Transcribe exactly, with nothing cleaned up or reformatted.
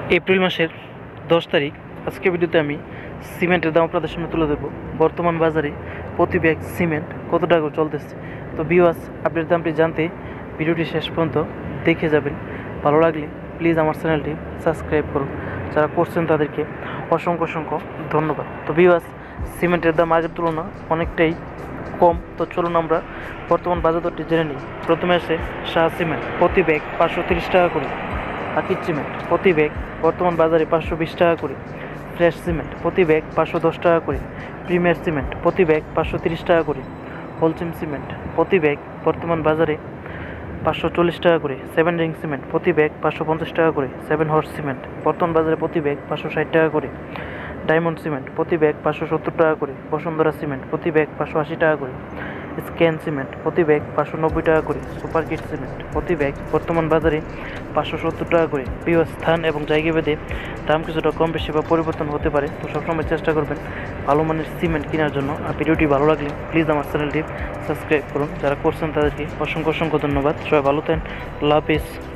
April মাসের দশ তারিখ। আজকে ভিডিওতে আমি সিমেন্টের দাম আপনাদের সামনে তুলে দেবো। বর্তমান বাজারে প্রতি ব্যাগ সিমেন্ট কত টাকা করে চলতেছে। তো ভিউয়ার্স, আপডেট দামটি জানতে ভিডিওটি শেষ পর্যন্ত দেখে যাবেন। ভালো লাগলে প্লিজ আমার চ্যানেলটি সাবস্ক্রাইব করুন। যারা করছেন তাদেরকে অসংখ্য অসংখ্য ধন্যবাদ। তো ভিউয়ার্স, সিমেন্টের দাম আগের তুলনা অনেকটাই কম। তো চলুন আমরা বর্তমান বাজার দরটি জেনে নিই। প্রথমে আসে শাহ সিমেন্ট, প্রতি ব্যাগ পাঁচশো তিরিশ টাকা করে। আকিজ সিমেন্ট প্রতি ব্যাগ বর্তমান বাজারে পাঁচশো বিশ টাকা করে। ফ্রেশ সিমেন্ট প্রতি ব্যাগ পাঁচশো দশ টাকা করে। প্রিমিয়ার সিমেন্ট প্রতি ব্যাগ পাঁচশো তিরিশ টাকা করে। হোলসেম সিমেন্ট প্রতি ব্যাগ বর্তমান বাজারে পাঁচশো চল্লিশ টাকা করে। সেভেন রিং সিমেন্ট প্রতি ব্যাগ পাঁচশো পঞ্চাশ টাকা করে। সেভেন হর্স সিমেন্ট বর্তমান বাজারে প্রতি ব্যাগ পাঁচশো ষাট টাকা করে। ডায়মন্ড সিমেন্ট প্রতি ব্যাগ পাঁচশো সত্তর টাকা করে। বসুন্ধরা সিমেন্ট প্রতি ব্যাগ পাঁচশো আশি টাকা করে। স্ক্যান সিমেন্ট প্রতি ব্যাগ পাঁচশো নব্বই টাকা করে। সুপার কিট সিমেন্ট প্রতি ব্যাগ বর্তমান বাজারে পাঁচশো সত্তর টাকা করে। প্রিয় স্থান এবং জায়গা ভেদে দাম কিছুটা কম বেশি বা পরিবর্তন হতে পারে। তো সবসময় চেষ্টা করবেন ভালো মানের সিমেন্ট কেনার জন্য। আর ভিডিওটি ভালো লাগলে প্লিজ আমার চ্যানেলটি সাবস্ক্রাইব করুন। যারা করছেন তাদেরকে অসংখ্য অসংখ্য ধন্যবাদ। সবাই ভালো থাকেন। আল্লাহ হাফিজ।